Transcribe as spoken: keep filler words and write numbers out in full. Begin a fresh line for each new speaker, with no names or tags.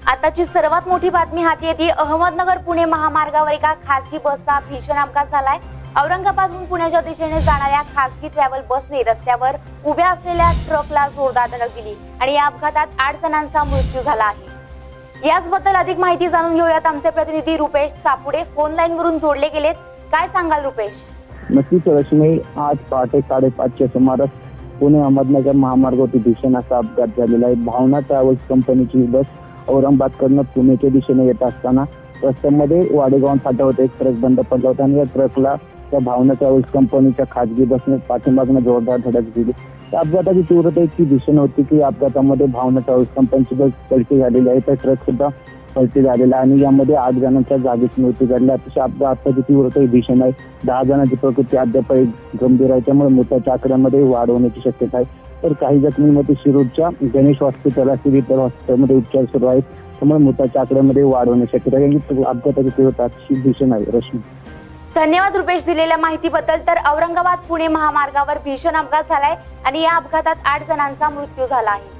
आताची सर्वात मोठी बातमी हाती येते। अहमदनगर पुणे महामार्गावर एका खासगी बसचा भीषण अपघात झालाय। औरंगाबादहून पुण्याच्या दिशेने जाणाऱ्या खासगी ट्रॅव्हल बसने रस्त्यावर उभ्या असलेल्या ट्रकला जोरदार धडक दिली आणि या अपघातात आठ जणांचा मृत्यू झाला आहे। याचबद्दल अधिक माहिती जाणून घेऊयात। आमचे प्रतिनिधी रुपेश सापुडे फोन लाईन वरून जोडले गेलेत। काय सांगाल रुपेश?
नक्कीच रश्मी, आज पहाटे साडेपाचच्या सुमारास पुणे अहमदनगर महामार्गावरती भीषण असा अपघात झालेला आहे। भावना ट्रॅव्हल्स कंपनीची बस औरंगाबादकडनं पुण्याच्या दिशेने येत असताना रस्त्यामध्ये वाडेगाव फाट्यावर एक ट्रक बंद पडला होता आणि या ट्रकला त्या भावना ट्रॅव्हल्स कंपनीच्या खासगी बसने पाठीमागनं जोरदार धडक दिली। त्या अपघाताची तीव्रता इतकी भीषण होती की अपघातामध्ये भावना ट्रॅव्हल्स कंपनीची बस पलटी झालेली आहे, तर ट्रक सुद्धा पलटी झालेला आणि यामध्ये आठ जणांच्या जागीच मृत्यू झाला। अतिशय अपघाताची तीव्रता भीषण आहे। दहा जणांची प्रकृती अद्याप गंभीर आहे, त्यामुळे मृताच्या आकड्यामध्ये वाढ होण्याची शक्यता आहे। तर काही जखमींमध्ये शिरूरच्या गणेश हॉस्पिटल असतील इतर हॉस्पिटलमध्ये उपचार सुरू आहेत, त्यामुळे मृताच्या आकड्यामध्ये वाढ होण्याची शक्यता आहे। अपघाताची तीव्रता अतिशय भीषण आहे। रश्मी,
धन्यवाद रुपेश दिलेल्या माहितीबद्दल। तर औरंगाबाद पुणे महामार्गावर भीषण अपघात झालाय आणि या अपघातात आठ जणांचा मृत्यू झाला आहे।